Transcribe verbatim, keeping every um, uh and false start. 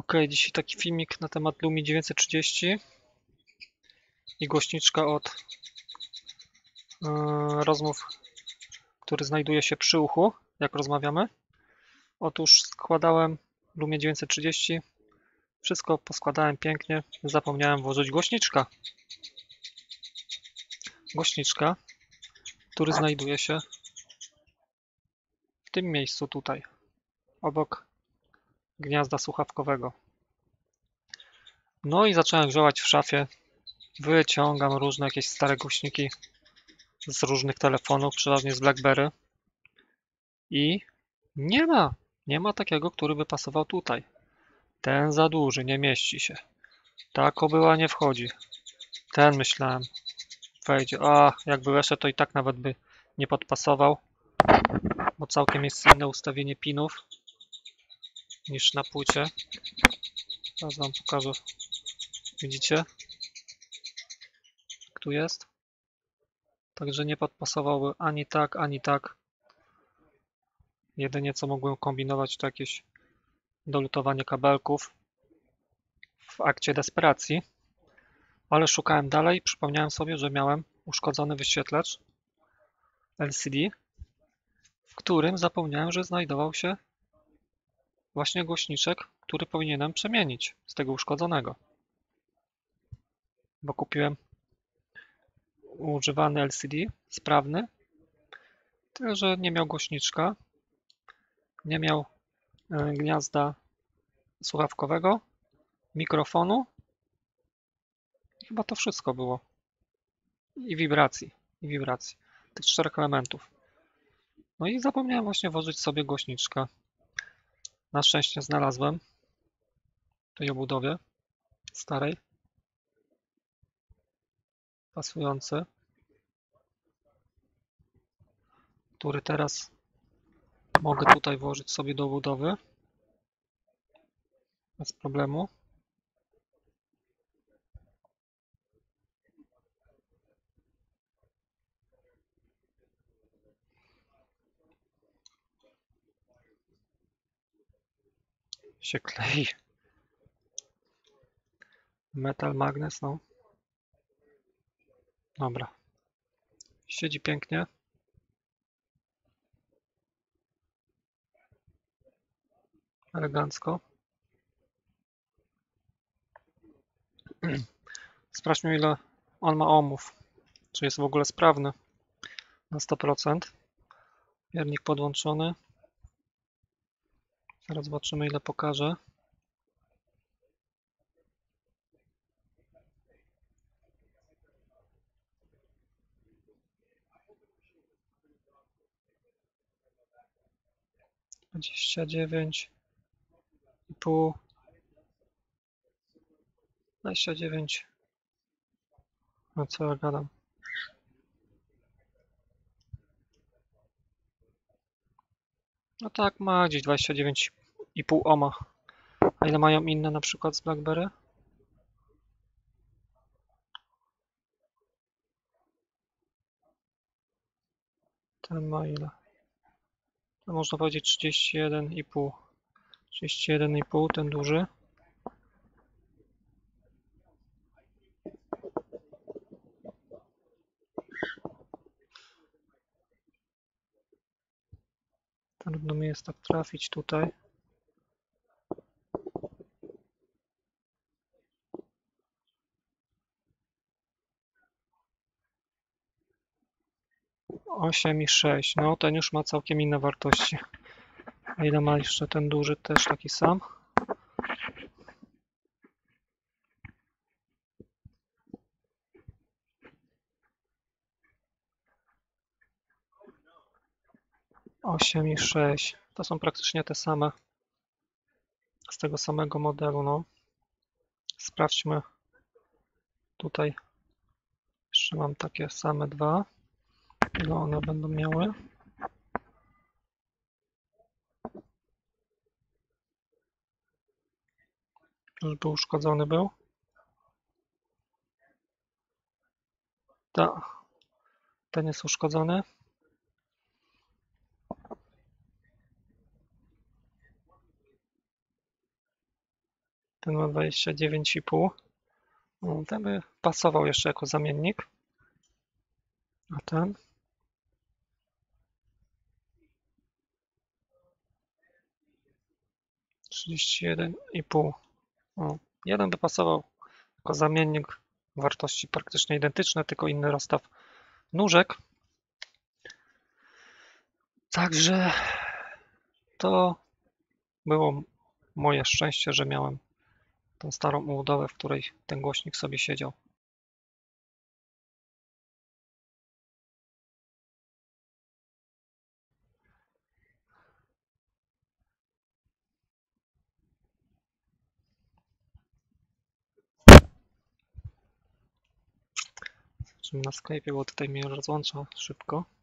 Ok, dzisiaj taki filmik na temat Lumii dziewięćset trzydzieści i głośniczka od yy, rozmów, który znajduje się przy uchu, jak rozmawiamy. Otóż składałem Lumię dziewięćset trzydzieści, wszystko poskładałem pięknie, zapomniałem włożyć głośniczka. Głośniczka, który znajduje się w tym miejscu tutaj, obok gniazda słuchawkowego. No i zacząłem grzebać w szafie, wyciągam różne jakieś stare głośniki z różnych telefonów, przeważnie z BlackBerry i nie ma, nie ma takiego, który by pasował tutaj. Ten za duży, nie mieści się. Ta kobyła nie wchodzi. Ten myślałem, wejdzie. A, jakby weszedł, to i tak nawet by nie podpasował, bo całkiem jest inne ustawienie pinów niż na płycie. Teraz wam pokażę. Widzicie? Jak tu jest? Także nie podpasowałby ani tak, ani tak. Jedynie co mogłem kombinować, to jakieś dolutowanie kabelków w akcie desperacji. Ale szukałem dalej i przypomniałem sobie, że miałem uszkodzony wyświetlacz L C D, w którym zapomniałem, że znajdował się właśnie głośniczek, który powinienem przemienić z tego uszkodzonego. Bo kupiłem używany L C D, sprawny, tyle że nie miał głośniczka, nie miał gniazda słuchawkowego, mikrofonu. Chyba to wszystko było. I wibracji, i wibracji. Tych czterech elementów. No i zapomniałem właśnie włożyć sobie głośniczka. Na szczęście znalazłem w tej obudowie starej pasujący, który teraz mogę tutaj włożyć sobie do obudowy bez problemu. Się klei. Metal magnes, no. Dobra. Siedzi pięknie. Elegancko. Sprawdźmy, ile on ma ohmów. Czy jest w ogóle sprawny na sto procent. Miernik podłączony. Zaraz zobaczymy, ile pokaże. dwadzieścia dziewięć i pół. dwadzieścia dziewięć. No co ja gadam. No tak, ma gdzieś dwadzieścia dziewięć i pół ohma. A ile mają inne, na przykład z BlackBerry? Ten ma ile? To można powiedzieć trzydzieści jeden i pół. trzydzieści jeden i pół, ten duży. Trudno mi jest tak trafić tutaj. osiem i sześć. No ten już ma całkiem inne wartości. A ile ma jeszcze ten duży? Też taki sam. osiem i sześć. To są praktycznie te same. Z tego samego modelu. No. Sprawdźmy. Tutaj jeszcze mam takie same dwa. Ile one będą miały? Już był uszkodzony był. Ta. Ten jest uszkodzony. Ten ma dwadzieścia dziewięć i pół. No, ten by pasował jeszcze jako zamiennik. A ten? trzydzieści jeden i pół. O, jeden by pasował jako zamiennik. Wartości praktycznie identyczne, tylko inny rozstaw nóżek. Także to było moje szczęście, że miałem tą starą ubudowę, w której ten głośnik sobie siedział. Na Skype'ie, bo tutaj mnie rozłącza szybko.